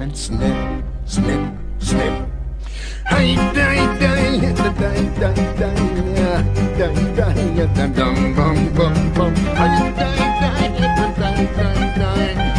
and snip, snip, snip. Hey, die, die, die, die, die, die, die, die, dum, bum, bum, bum. Hey, die, die, die, die, die.